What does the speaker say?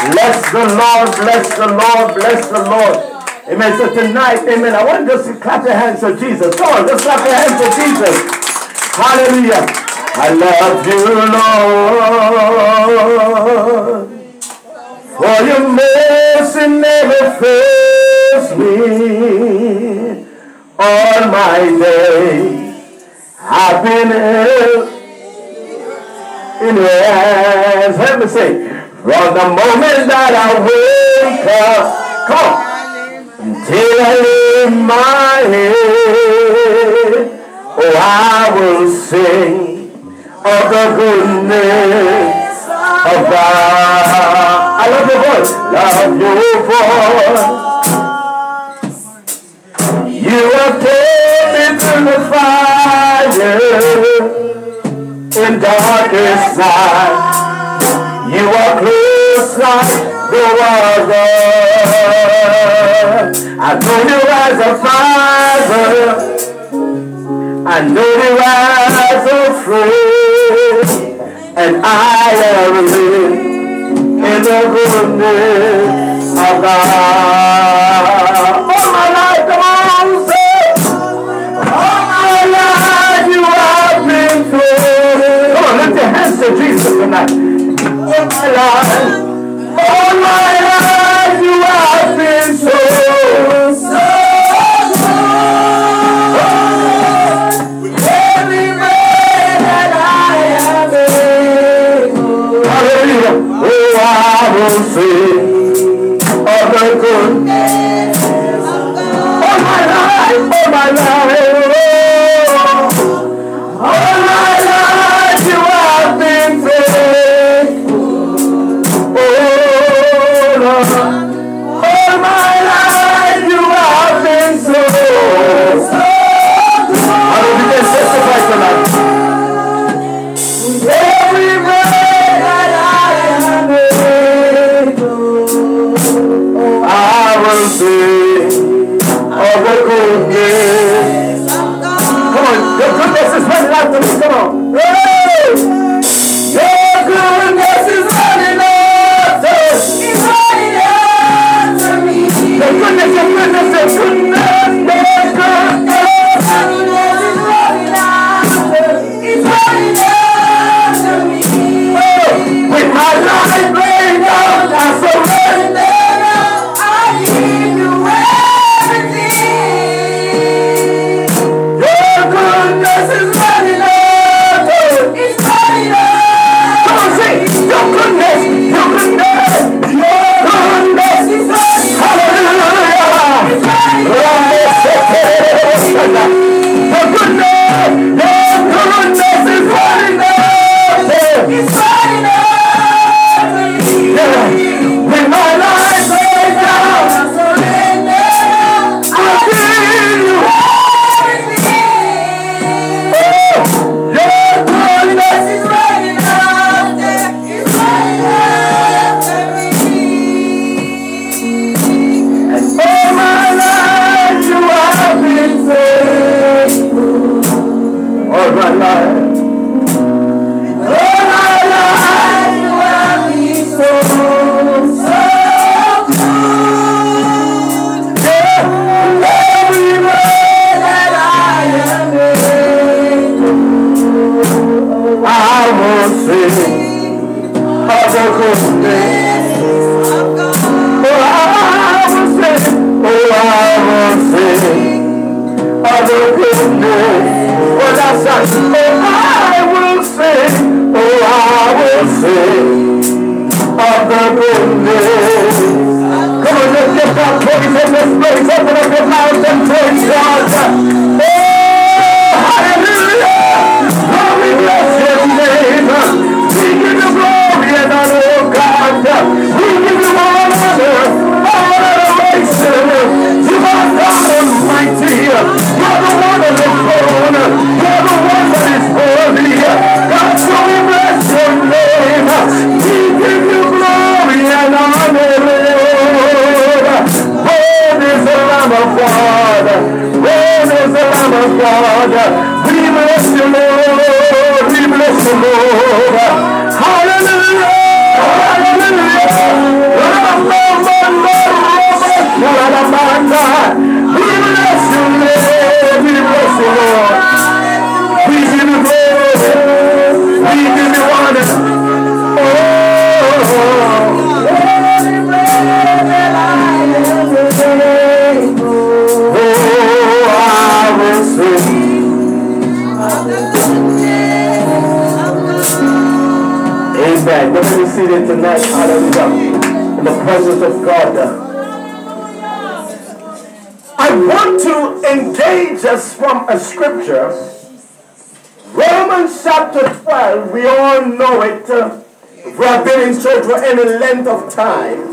Bless the Lord, bless the Lord, bless the Lord. Amen. So tonight, amen, I want you just to clap your hands to Jesus. Come on, just clap your hands to Jesus. Hallelujah. I love you, Lord, for your mercy never fails me. All my days I've been held in your hands. Let me say, from the moment that I wake up, come on, until I lay my head, oh, I will sing of the goodness of God. I love your voice. Love your voice. You have taken me through the fire in darkest night. You are close like no other. I know you as a father. I know you as a friend. And I am living in the goodness of God. All my life, come on, say. All my life you have been good. Come on, lift your hands to Jesus tonight. All my life you have been so good. With every breath that I have able. Hallelujah. Oh, I will sing of the goodness of God. All my life, all my life. All my life you have been faithful. All my life you have been so good. How do we can testify tonight? With every breath that I am able, I will sing of the goodness. Come on, your goodness is running after me. Come on. Hey! Your goodness is running after me. The goodness, the goodness, the goodness, the goodness. It's running after me. Oh, with my life laid down, I surrender. I give you everything. Your goodness is running after. It's running after. Come on, sing. Your goodness, your goodness, your goodness is running. Hallelujah. Your goodness is running after. It's running after me. With my life laid down, I surrender. I give you everything. Your goodness is running after. It's running after me. And all my life you have been faithful. All my life. All my life you have been so good. Yeah, every way that I am able, I will sing of the goodness of God. Oh, I will sing of the goodness. Oh, that's us. Oh, I will sing of the goodness. Come on, let's get that praise in this place. Open up your mouth and praise God. Oh, hallelujah. Lord, we bless your name. We give you glory and honor, oh God. We give you all honor, all adoration. You are God Almighty. You're the one on the throne. You're the one that is worthy. God, so we bless your name. We give you glory and honor, Lord. Lord is the Lamb of God. Lord is Amen. You're going to be seated tonight. Hallelujah. In the presence of God. I want to engage us from a scripture. Romans chapter 12. We all know it. If we have been in church for any length of time.